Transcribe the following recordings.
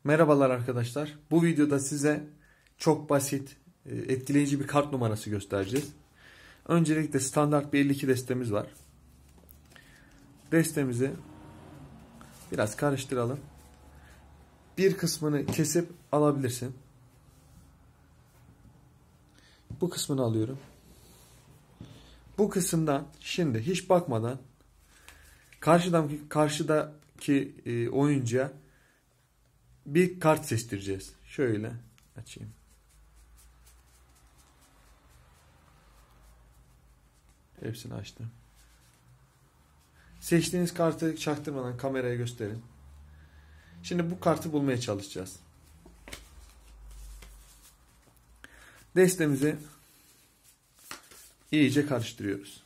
Merhabalar arkadaşlar. Bu videoda size çok basit, etkileyici bir kart numarası göstereceğiz. Öncelikle standart bir 52 destemiz var. Destemizi biraz karıştıralım. Bir kısmını kesip alabilirsin. Bu kısmını alıyorum. Bu kısımdan şimdi hiç bakmadan karşıdaki oyuncuya bir kart seçtireceğiz. Şöyle açayım. Hepsini açtım. Seçtiğiniz kartı çaktırmadan kameraya gösterin. Şimdi bu kartı bulmaya çalışacağız. Destemizi iyice karıştırıyoruz.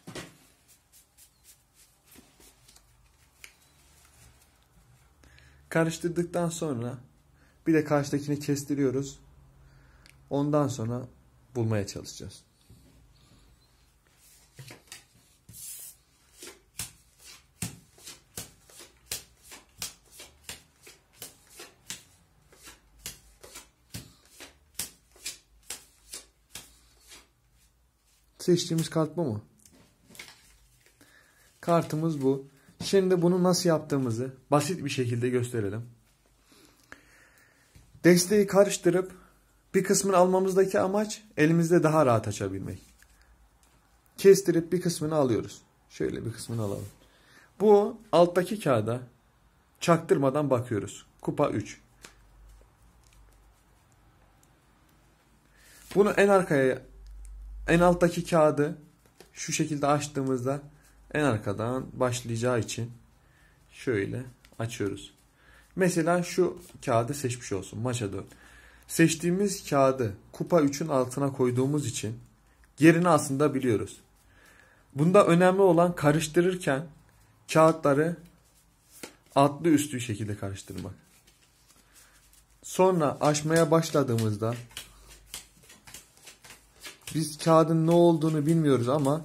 Karıştırdıktan sonra bir de karşıdakini kestiriyoruz. Ondan sonra bulmaya çalışacağız. Seçtiğimiz kart bu mu? Kartımız bu. Şimdi bunu nasıl yaptığımızı basit bir şekilde gösterelim. Desteği karıştırıp bir kısmını almamızdaki amaç elimizde daha rahat açabilmek. Kestirip bir kısmını alıyoruz. Şöyle bir kısmını alalım. Bu alttaki kağıda çaktırmadan bakıyoruz. Kupa 3. Bunu en alttaki kağıdı şu şekilde açtığımızda en arkadan başlayacağı için şöyle açıyoruz. Mesela şu kağıdı seçmiş olsun. Maça 4. Seçtiğimiz kağıdı kupa 3'ün altına koyduğumuz için yerini aslında biliyoruz. Bunda önemli olan karıştırırken kağıtları altlı üstlü şekilde karıştırmak. Sonra açmaya başladığımızda biz kağıdın ne olduğunu bilmiyoruz ama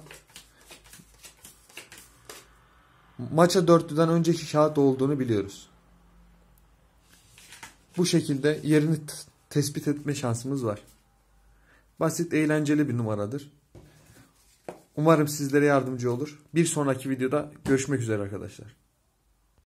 maça 4'lüden önceki kağıt olduğunu biliyoruz. Bu şekilde yerini tespit etme şansımız var. Basit, eğlenceli bir numaradır. Umarım sizlere yardımcı olur. Bir sonraki videoda görüşmek üzere arkadaşlar.